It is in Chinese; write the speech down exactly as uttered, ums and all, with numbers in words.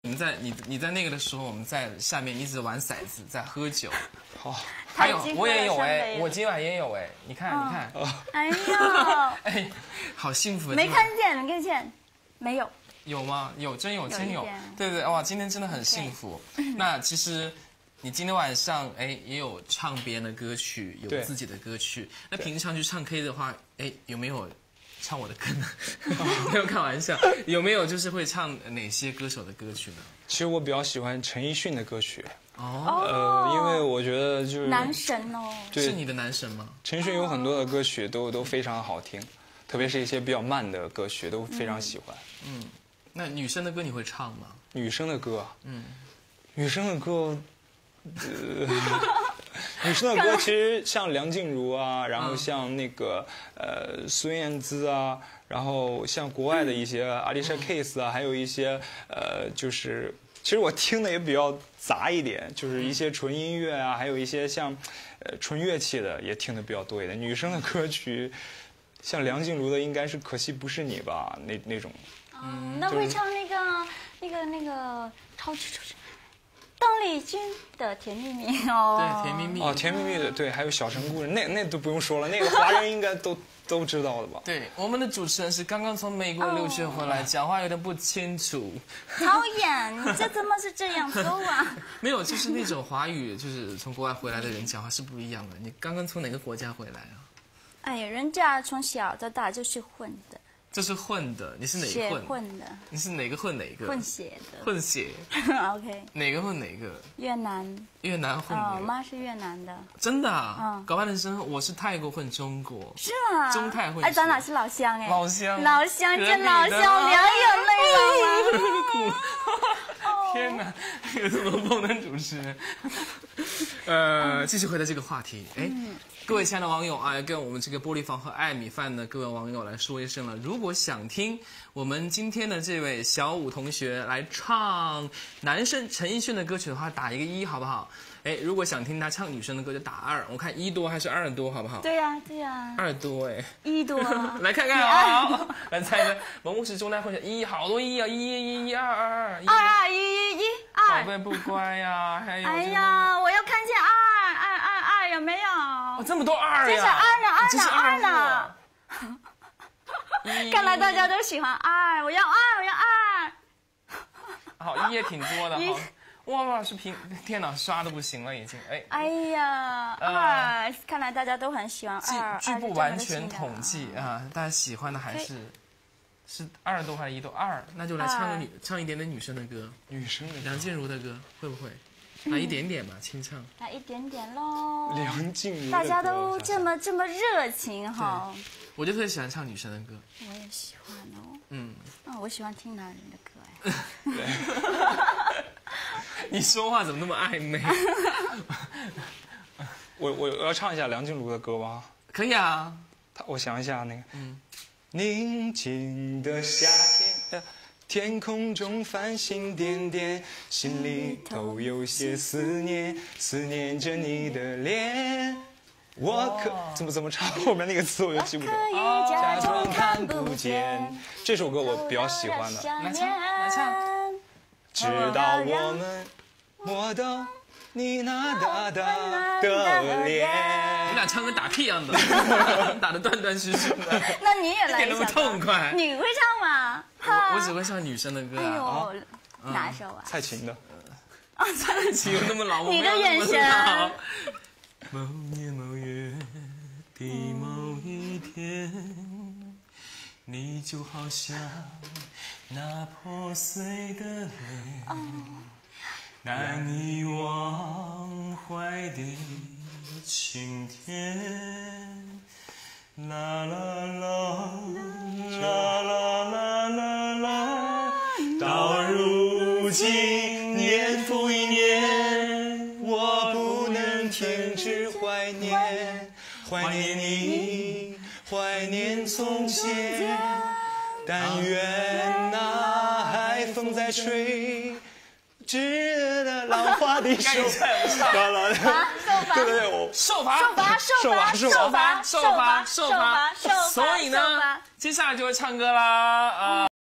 你们在你你在那个的时候，我们在下面一直玩骰子，在喝酒。 好， 还有我也有哎，我今晚也有哎，你看你看。 哎呀， 哎，好幸福。 没看见，没看见，没有。 有吗？有，真有，真有。对对，哇，今天真的很幸福。那其实。你今天晚上哎也有唱别人的歌曲，有自己的歌曲。那平常去唱 K 的话，哎有没有唱我的歌呢？没有开玩笑，有没有就是会唱哪些歌手的歌曲呢？ 其实我比较喜欢陈奕迅的歌曲。 哦， 呃，因为我觉得就是男神哦， 是你的男神吗？ 陈奕迅有很多的歌曲都都非常好听，特别是一些比较慢的歌曲都非常喜欢。 嗯，那女生的歌你会唱吗？ 女生的歌，嗯，女生的歌。呃，女生的歌其实像梁静茹啊，然后像那个呃孙燕姿啊，然后像国外的一些 Alicia Keys 啊，还有一些呃就是其实我听的也比较杂一点，就是一些纯音乐啊，还有一些像呃纯乐器的也听的比较多一点。女生的歌曲，像梁静茹的应该是《可惜不是你》吧，那那种。 嗯，那会唱那个那个那个超级超级。邓丽君的《甜蜜蜜》哦， 对，甜蜜蜜哦，甜蜜蜜的，对，还有《小城故事》，那那都不用说了，那个华人应该都都知道的吧？ 对，我们的主持人是刚刚从美国留学回来，讲话有点不清楚。 讨厌，你这怎么是这样说啊？ 没有，就是那种华语，就是从国外回来的人讲话是不一样的。你刚刚从哪个国家回来啊？ 哎呀，人家从小到大就是混的。 这是混的，你是哪个混？ 混的。 你是哪个混哪个？ 混血的。 混血。 OK。 哪个混哪个？ 越南。 越南混哪个？ 哦，我妈是越南的。 真的啊？嗯。搞半天生，我是泰国混中国。 是吗？ 中泰混血。 哎，咱俩是老乡哎。 老乡。 老乡见老乡，两眼泪了吗？ 天哪，有这么疯的主持人。呃，继续回到这个话题，哎。各位亲爱的网友啊，跟我们这个玻璃房和爱米饭的各位网友来说一声了。如果想听我们今天的这位小武同学来唱男生陈奕迅的歌曲的话，打一个一好不好？哎，如果想听他唱女生的歌就打二，我看一多还是二多好不好？ 对呀、啊、对呀、啊。 二多哎。 一多。 来看看啊，来猜猜，蒙古是中泰混血，一好多一啊，一一一二二二。 二二一一一二。 宝贝不乖呀，还有。 哎呀，我要看见二二二二有没有？ 哦，这么多二呀！ 这是二呢，二呢，二呢。看来大家都喜欢二，我要二，我要二。 好，一也挺多的哈。哇哇，是平，天哪，刷的不行了已经。哎。 哎呀，二，看来大家都很喜欢二。 据不完全统计啊，大家喜欢的还是是二多还是一多？二，那就来唱个女，唱一点点女生的歌， 女生的梁静茹的歌会不会？来一点点吧，清唱。 来一点点喽。 梁静茹， 大家都这么这么热情哈。 我就特别喜欢唱女生的歌。 我也喜欢哦。 嗯。 啊，我喜欢听男人的歌哎。 你说话怎么那么暧昧？ 我我要唱一下梁静茹的歌吗？ 可以啊。 他，我想一下那个。嗯。宁静的夏天。天空中繁星点点，心里头有些思念，思念着你的脸。我可怎么怎么唱后面那个词我就记不住。假装看不见。这首歌我比较喜欢的。 来唱，来唱。 直到我们摸到你那大大的脸。 你俩唱跟打屁一样的，打得断断续续的。 那你也来一下。 一点都不痛快。 你会唱吗？ 我我只会唱女生的歌啊。 哎呦，哪首啊？ 蔡琴的。 啊，蔡琴有那么老？ 你的眼神。 某年某月的某一天，你就好像那破碎的脸，难以忘怀的晴天。啦啦啦啦啦啦啦啦，到如今年复一年，我不能停止怀念，怀念你，怀念从前。但愿那海风在吹，知了浪花的手。对对对，我受罚，受罚，受罚，受罚，受罚，受罚，受罚。 所以呢，接下来就会唱歌啦啊。